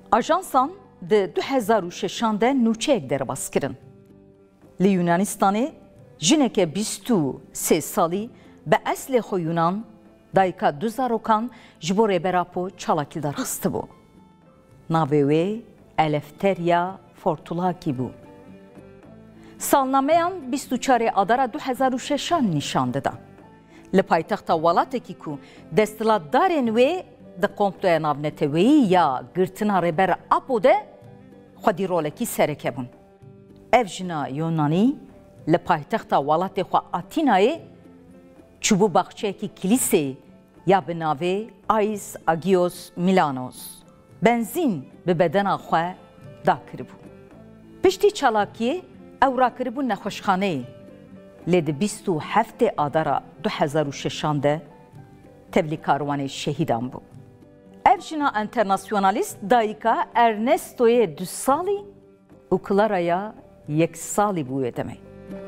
Ajansan di 2006 de nûçeyek derbas kirin. Li Yunanistanê jineke 23 salî bi eslê xwe Yunan dayika du zarokan ji bo rêbera po çalakî de rast bû. Navê wê Eleftheria Fortulakî bû. Salnameyan 24 Adara 2006 nîşan dida. Li paytexta welatekî ku desthilatdarên wê di komploya navneteweyî ya girtina rêbera Apo de xwedî rolekî sereke bûn. Ev jina Yunanî li paytexta welatê xwe Atînayê çûbû baxçeyekî kilîseyê ya bi navê Ais Agios Milanos. Benzîn bi bedena xwe dakiribû. Piştî çalakiyê ew rakiribû nexweşxaneyê. Lê di 27 Adara 2006 de tevlî karwanê şehîdan bû. Ev jina internasyonalîst dayika Ernestoyê 2 salî û Claraya 1 salî bûye demek.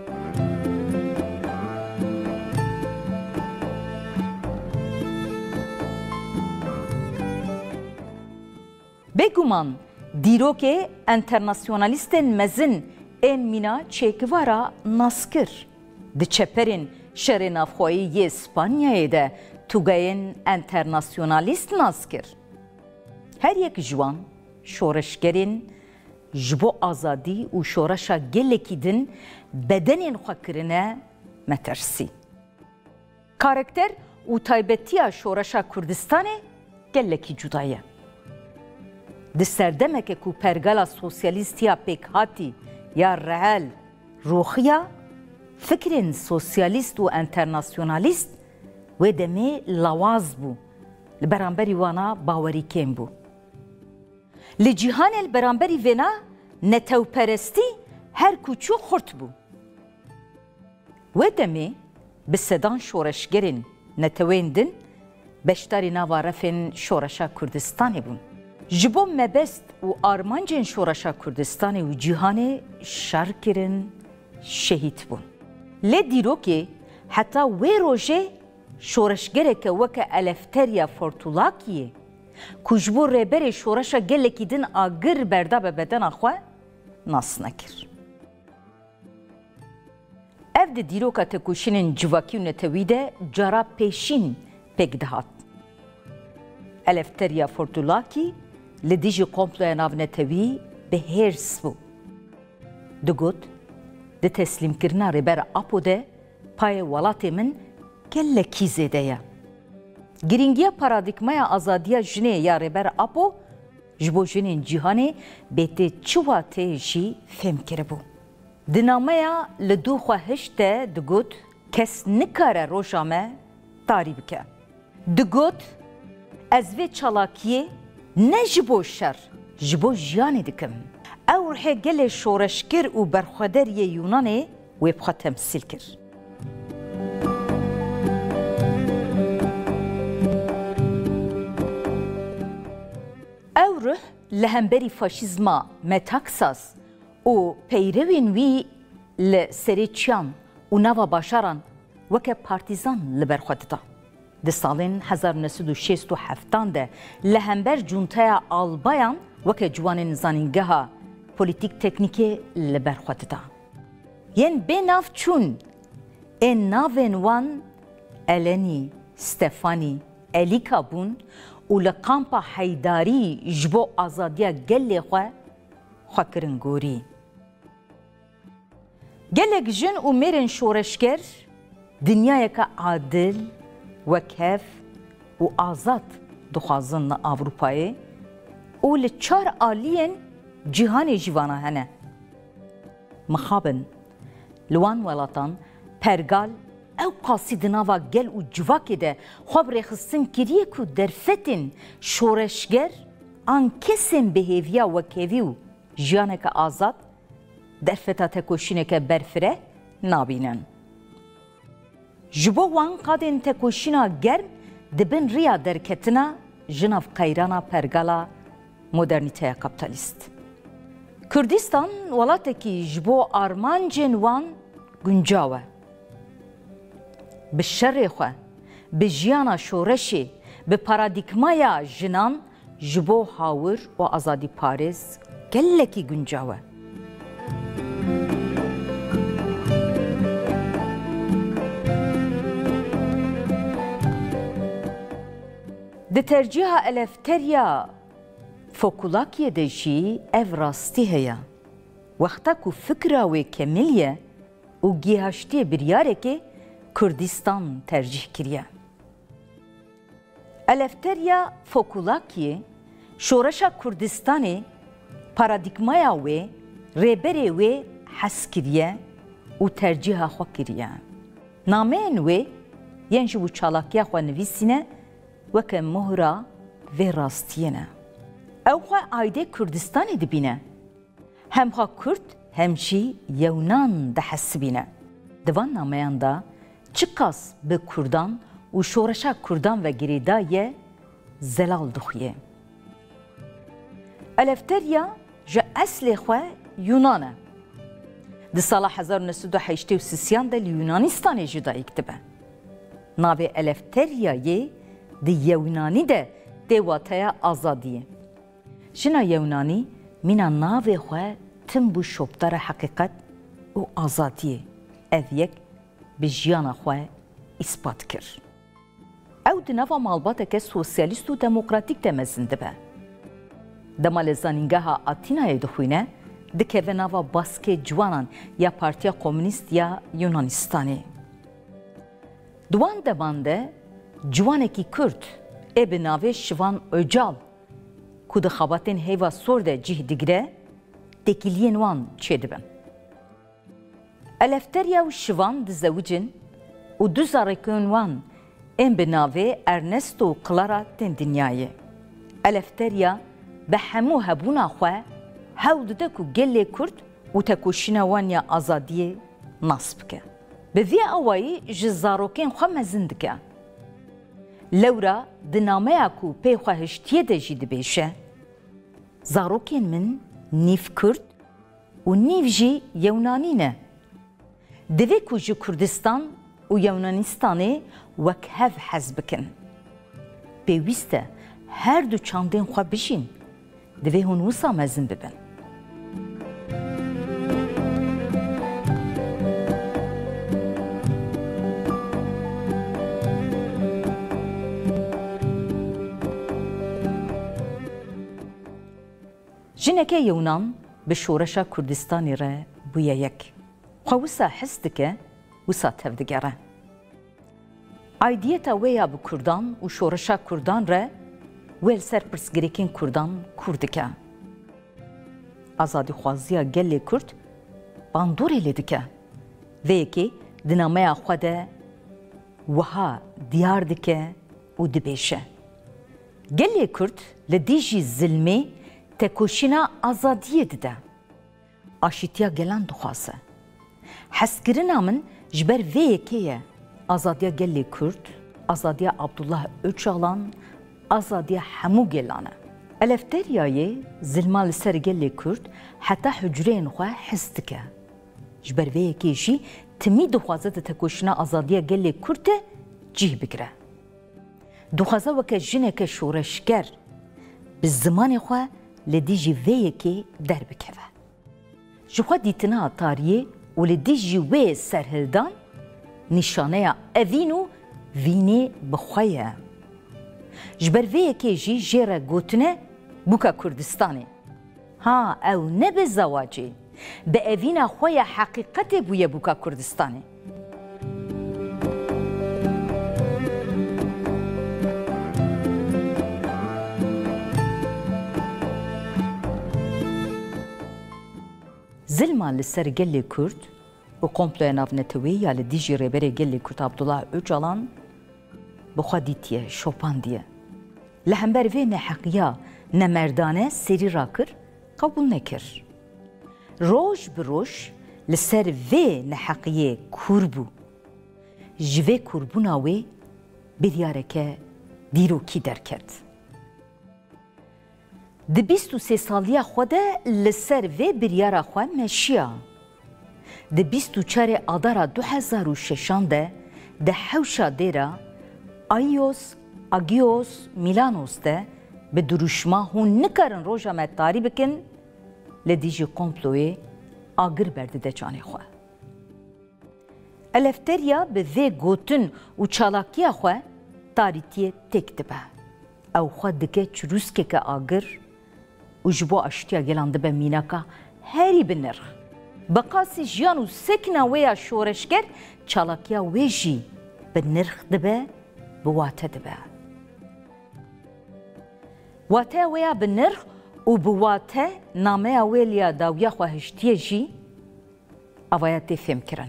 Bêguman dîrokê internasyonalîstên mezin ên mîna çêkivara naskir. Di çeperên şerê navxweyî yê Spanyayê de tugeyên internasyonalîst naskir. Her yek ji wan şoreşgerên ji bo azadî û şoreşa gelekî din bedenên xwe kirine metersî. Karakter û taybetiya şoreşa Kurdistanê gelekî cuda ye. Di serdemeke ku pergala sosyalîstiya pêkhatî ya reel roxiya fikrên sosyalîst û internasyonalîst wê demê lawaz bû. Li beramberî wana bawerî kêm bû. Li cîhanê li beramberî vêna netewperestî her kûçû xurt bû. Wê demê bi sedan şoreşgerên netewên din beşdarî nava refên şoreşa Kurdistanê bûn. Ji bo mebest û armancên şoreşa Kurdistanê û cîhanê şer kirin, şehîd bûn. Lê dîrokê heta wê rojê şoreşgereke weke Eleftheria Fortulakî ku ji bo rêberê şoreşa gelekî din agir berda be bedena xwe nas nekir. Ev di dîroka tekoşînên civakî û netewî de cara pêşîn pêk dihat. Eleftheria Fortulakî li dijî komploya navnetewî bi hêrs bû. Digot, di teslîmkirina rêbera Apo de payê welatê min gelekî zêde ye. Giringiya paradîkmaya azadiya jinê ya rêbera Apo ji bo jinên cîhanê bêtê çi watê jî fêm kiribû. Di nameya li dû xwe hişt de digot kes nikare roja me tarî bike. Digot ez vê çalakiyê ne ji bo şer, ji bo jiyanê dikim. Ew rihê gelê şoreşkir û berxwederiyê Yunanê wê bixwe temsîl kir. Ew rih li hemberî faşîzma Metaxas û peyrewên wî li serê çiyan û nava başaran weke partîzan li ber xwe dida. Di salên 1967 de li hember cuntaya albayan weke ciwanên zanîngeha polîtîk teknîkê li ber xwe dida. Yên bênav çûn ên navên wan Eleni, Stefani, Elika bûn û li kampa heydarî ji bo azadiya gelê xwe xwe kirin gorî. Gelek jin û mêrên şoreşger dinyayeka adil, wekhev û azad dixwazin li Avrupayê û li çar aliyên cîhanê jî vana hene. Mixabin li wan welatan pergal ew qasî di nava gel û civakê de xwe bi rêxistin kiriye ku derfetên şoreşger an kesên bihêviya wekevî û jiyaneke azad derfeta tekoşîneke berfireh nabînin. Ji bo wan qadên tekoşîna germ dibin riya derketina ji nav qeyrana pergala modernîteya kapitalîst. Kurdistan welatekî ji bo armancên wan guncaw e. Bi şerê xwe, bi jiyana şoreşê, bi paradîkmaya jinan ji bo hawir û azadî parêz gelekî guncaw e. Di tercîha elefteriya Fokulakiyê de jî ev rastî heye. Wexta ku fikra wê kemîl ye û gihaştiyê biryarekê Kurdistan tercih kiriye. Elefteriya Fokulakiyê şoreşa Kurdistanê paradigmaya wê rêberê wê hes kiriye û tercîha xwe kiriye. Nameyên wê yên ji wî çalakiya xwe nivîsîne weke muhra vê rastiyê ne. Ew xwe aydê Kurdistanê dibîne. Hem xwe Kurd hem jî Yewnan dihesibîne. Di van nameyan da çi kas bi Kurdan û şoreşa Kurdan ve girêdayê zelal dixuye. Elefteriya ji eslê xwe Yunan e. Di sala 1983 de li Yunanistanê jî dayîk dibe. Navê Elefteriyayê di Yewnanî de tê wateya azadiyê. Jina Yewnanî mîna navê xwe tim bû şopdara heqîqet û azadiyê. Ev yek bi jiyana xwe îspat kir. Ew di nava malbateke sosyalîst û demokratîk de mezin dibe. Dema li zanîngeha Atînayê dixwîne, dikeve nava baskê ciwanan ya Partiya Komünîst ya Yunanistanê. Di wan deman de ciwanekî Kurd ê bi navê Şivan Öcal ku di xebatên hêva sor de cih digire, tekiliyên wan çêdibin. Elefteriya û Şivan dizewicin û du zarokên wan ên bi navê Ernesto û Clara tên dinyayê. Elefteriya bi hemû hebûna xwe hew dide ku gelê Kurd û tekoşîna wan ya azadiyê nas bike. Bi vê awayî ji zarokên xwe mezin dike. Lewra di nameya ku pê xwe hiştiye de jî dibêje, zarokên min nîv Kurd û nîv jî Yewnanî ne. Divê ku ji Kurdistan û Yewnanistanê wek hev hez bikin. Pêwîst e her du çandên xwe bijîn, divê hûn wisa mezin bibin. Jineke Yewnan bi şoreşa Kurdistanê re bûye yek. Xwe wisa his dike, wisa tev digere. Aidiyeta wê ya bi Kurdan û şoreşa Kurdan re wê li ser pirsgirêkên Kurdan kûr dike. Azadîxwaziya gelê Kurd bandorê lê dike. Vê yekê di nameya xwe de wiha diyar dike û dibêje. Gelê Kurd li dijî zilmê tekoşîna azadiyê dide. Aşîtiya gelan dixwaze. Heskirina min ji ber vê yekê ye. Azadiya gelê Kurd, azadiya Abdullah Öcalan, azadiya hemû gelan e. Elefteriyayê zilma li ser gelê Kurd heta hücreyên xwe his dike. Ji ber vê yekê jî timî dixwaze di tekoşîna azadiya gelê Kurd de cih bigire. Dixwaze weke jineke şoreşger bi zimanê xwe li dijî vê yekê derbikeve. Ji xwe dîtina tariyê û li dijî wê serhildan nîşaneya evîn û vînê bi xwe ye. Ji ber vê yekê jî jê re gotine bûka Kurdistanê. Ha ew ne bi zewacê, bi evîna xwe ya heqîqetê bûye bûka Kurdistanê. Zilma li ser gelê Kurd û komploya navnetewî ya li dijî rêberê gelê Kurd Abdullah Öcalan bi xwe dîtiye, şopandiye. Li hember vê neheqiya nemerdane serî rakir, qebûl nekir. Roj bi roj li ser vê neheqiyê kûr bû. Ji vê kûrbûna wê biryareke dîrokî derket. Di 23 saliya xwe de li ser vê biryara xwe meşiya. Di 24 adara 2006 de di hewşa dêra Agios Milanos de bi duruşma hûn nikarin roja me tarî bikin li dijî komployê agir berdide canê xwe. Elefteriya bi vê gotin û çalakiya xwe tarîtiyê têk dibe. Ew xwe dike çirûskeke agir û ji bo aştiya gelan dibe mînaka herî bi nirx. Bi qasî jiyan û sekina wê ya şoreşger çalakiya wê jî bi nirx dibe, bi wate dibe. Wateya wê ya bi nirx û bi wate nameya wê liya dawiya xwe hiştiye jî avaya tê fêmkirin.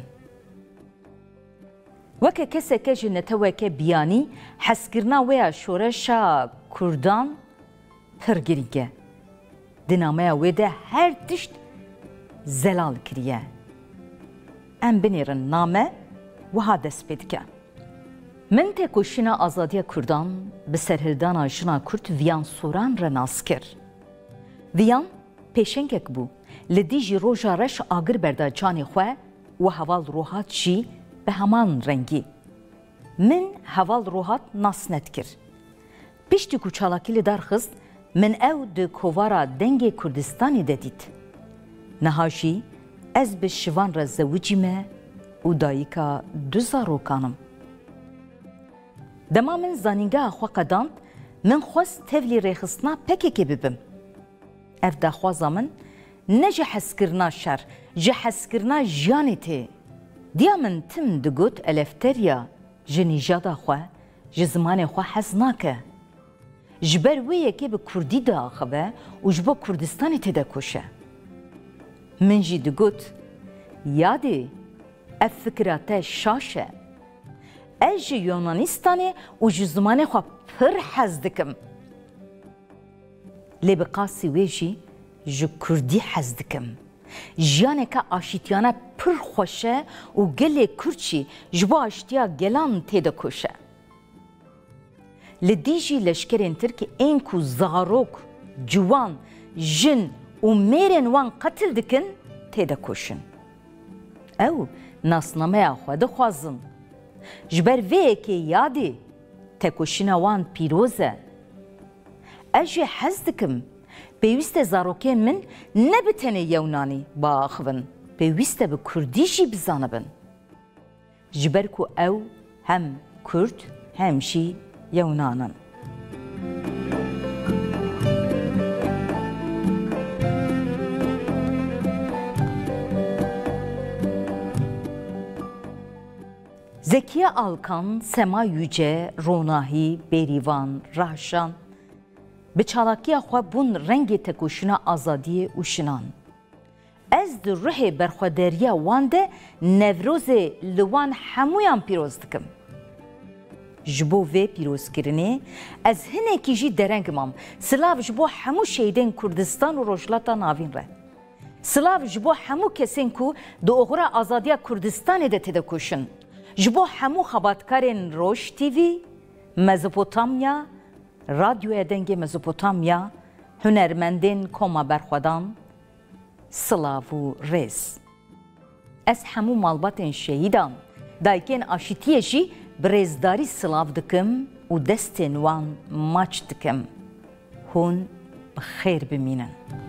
Weke keseke ji neteweke biyanî heskirina wê ya şoreşa Kurdan pir girîng e. Di nameya wê de her tişt zelal kiriye. Em binêrin name wiha dest pê dike. Min têkoşîna azadiya Kurdan bi serhildana jina Kurd viyan soran re nas kir. Viyan pêşengek bû li dijî roja reş agir berda canê xwe û heval rohat jî bi heman rengî. Min heval rohat nas nedikir. Piştî ku çalakî li darxist, min ew di kovara dengê Kurdistanê de dît. Niha jî ez bi şivan re zewicî me û dayîka du zarokanım. Dema min zanîngeha xwe qedand, min xwest tevlî rêxistina pekekê bibim. Ev daxwaza min ne ji hezkirina şer, ji hezkirina jiyanê tê. Diya min tim digot elefteriya ji nîjada xwe, ji zimanê xwe hez nake. Ji ber wê yekê bi Kurdî diaxive û ji bo Kurdistanê tê de koşe. Min jî digot, yadê ev fikira te şaş e. Ez ji Yunanistanê û ji zimanê xwe pir hez dikim. Lê bi qasî wê jî ji Kurdî hez dikim. Jiyaneke aşîtiyane pir xweş e û gelê Kurd jî ji bo aştiya gelan tê de koşe. Li dijî leşkerên Tirkî ên ku zarok, ciwan, jin û mêrên wan qetil dikin tê de koşin. Ew nasnameya xwe dixwazin. Ji ber vê yekê yadê tekoşîna wan pîroz e. Ez jê hez dikim pêwîst e zarokên min ne bi tenê Yewnanî biaxivin, pêwîst e bi Kurdî jî bizanibin. Ji ber ku ew hem Kurd hem jî Yewnanin. Zekiye Alkan, Sema Yüce, Ronahi, Berivan, Rahşan bi çalakiya xwe bûn rengê tekoşîna azadiyê û şinan. Ez di ruhê berxwederiya wan de Nevrozê li wan hemûyan pîroz dikim. Ji bo vê pîrozkirinê ez hinekî jî dereng mam. Silav ji bo hemû şehîdên Kurdistan û Rojhilata Navîn re. Silav ji bo hemû kesên ku di oxira azadiya Kurdistanê de tê de koşin. Ji bo hemû xebatkarên Roj TV, Mezopotamya, Radyoya Dengê Mezopotamya, hunermendên Koma Berxwedan, silav û rêz. Ez hemû malbatên şehîdan, dayikên aşîtiyê jî bi rêzdarî silav dikim û destên wan maç dikim. Hûn bi xêr bimînin.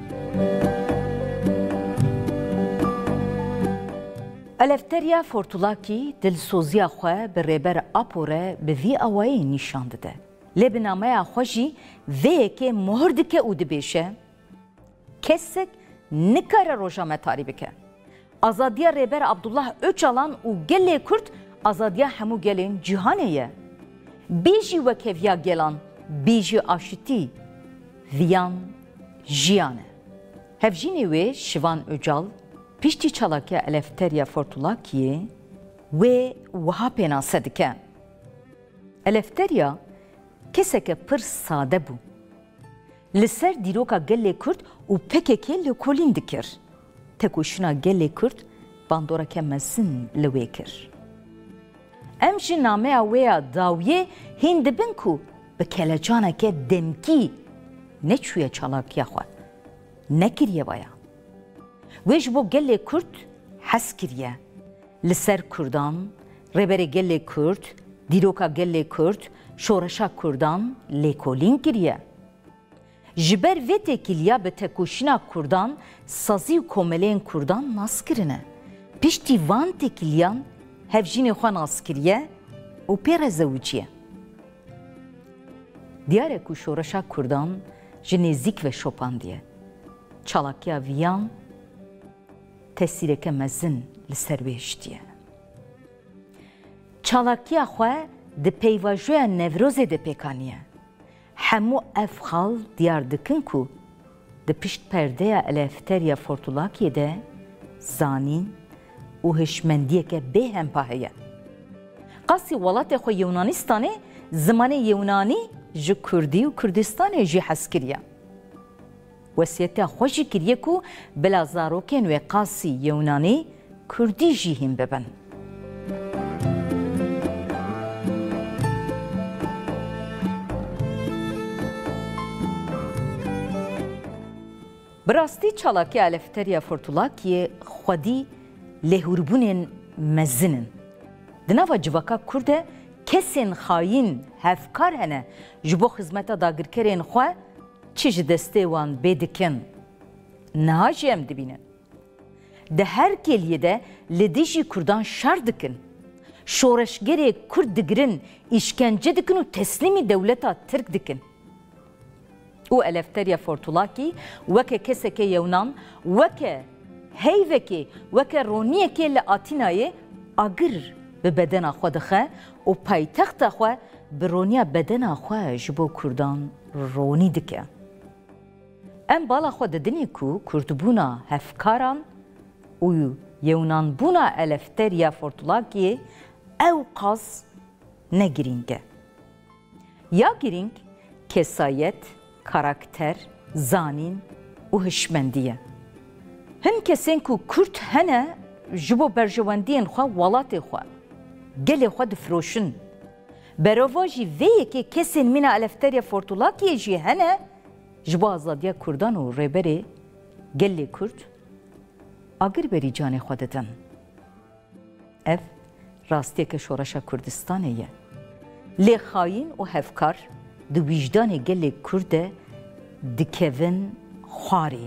Elefteriya Fortulakî dilsoziya xwe bi rêber Apo re bi vî awayê nîşan dide. Lê bi nameya xwe jî vê yekê muhir dike û dibêje, kesek nikare roja me tarî bike. Azadiya rêber Abdullah Öcalan û gelê Kurd azadiya hemû gelên cîhanê ye. Bê jî wekeviya gelan, bê jî aşitî, viyan jiyan e. Hevjînê wê Şivan Öcal, piştî çalakiya Elefteriya Fortulakiyê wê wiha pênase dike. Elefteriya keseke pir sade bû. Li ser dîroka gelê Kurd û PKK li kolîn dikir. Tekoşîna gelê Kurd bandoreke mezin li wê kir. Em ji nameya wê ya dawiyê hîn dibin ku bi kelecaneke demkî neçûye çalakiya xwe, nekiriye vaya. Wê ji bo gelê Kurd hez kiriye. Li ser Kurdan, rêberê gelê Kurd, dîroka gelê Kurd, şoreşa Kurdan lêkolîn kiriye. Jiber ve tekiliya be tekoşina Kurdan, sazî û komeleyên Kurdan nas kirine. Piştî van tekiliyan hevjînê xwe nas kiriye û pê re zewiciye. Diyarek û şoreşa Kurdan ji nêzik ve şopandiye. Çalakiya viyan tesîreke mezin li ser wê hiştiye. Çalakiya xwe di peyvajoya Nevrozê de pêkaniye. Hemû ev xal diyar dikin ku di pişt perdeya elefteriya Fortulakiyê de zanîn û hişmendiyeke bêhempa heye. Qasî welatê xwe Yûnanistanê zimanê Yûnanî ji Kurdî û Kurdistanê jî hez kiriye. Wesiyeta xwe jî kiriye ku bila zarokên wê qasî Yûnanî Kurdî jî hîn bibin. Bi rastî çalakiya elefteriya Fortulakiyê xwedî lêhûrbûnên mezin in. Di nava civaka Kurd de kesên xayîn hevkar hene ji bo xizmeta dagirkerên xwe çi ji destê wan bê dikin. Niha jî em dibînin. Di her keliyê de li dijî Kurdan şer dikin. Şoreşgerê Kurd digirin, îşkence dikin û teslîmî dewleta Tirk dikin. û elefteriya Fortulakî weke kesekê Yewnan, weke heyvekê, weke roniyekê li Atînayê agir bi bedena xwe dixe û paytexta xwe bi roniya bedena xwe ji bo Kurdan ronî dike. Em bala xwe didinê ku Kurdbûna hevkaran û Yewnanbûna elefteriya Fortulakiyê ew qas ne girîng e. Ya girîng kesayet, karakter, zanîn û hişmendiye. Hin kesên ku Kurd hene ji bo berjewendiyên xwe welatê xwe, gelê xwe difiroşin. Berava jî vê yekê kesên mîna elefteriya Fortulakiyê jî hene ji bo azadiya Kurdan û rêberê gelê Kurd agir berî canê xwe didin. Ev rastiyeke şoreşa Kurdistanê ye. Lê xayîn û hevkar di wîjdanê gelê Kurd de dikevin xwarê.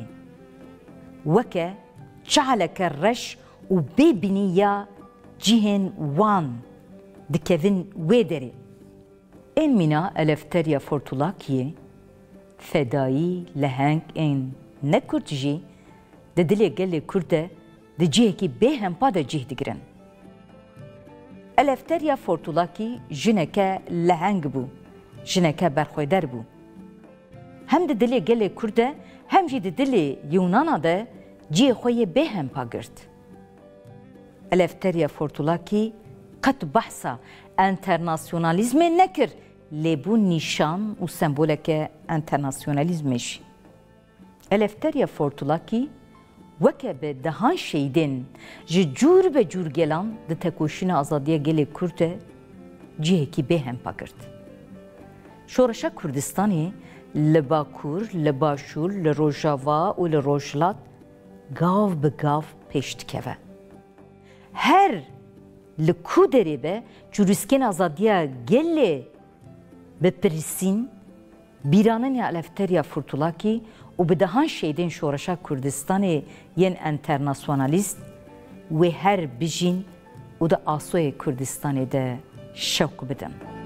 Weke çaleke reş û bêbîniya cihên wan dikevin wê derê. Ên mîna elefteriya Fortulakiyê fedayî leheng ên nekurd jî di dilê gelê Kurd de di cihekî bêhempa de cih digirin. Elefteriya Fortulakî jineke leheng bû, jineke berxweder bû. Hem di dilê gelê Kurd de hem jî di dilê Yûnana de cihê xwe yê bêhempa girt. Elefteriya Fortulakî qet behsa internasyonalîzmê nekir, lê bû nîşan û semboleke internasyonalîzmê jî. Elefteriya Fortulakî weke bi dehan şeydên ji cûr be cûr gelan di tekoşîna azadiya gelê Kurd de cihekî bêhempa girt. Şoreşa Kurdistanê li Bakur, li Başûr, li Rojava û li Rojhilat gav bi gav pêş dikeve. Her li ku derê be cûriskên azadiya gelê bi pirsîn bîranên ya elefteriya Fortulakî û bi dehan şeydên şoreşa Kurdistanê yên internasyonalîst wê her bijîn û di asoyê Kurdistanê de şewq bidin.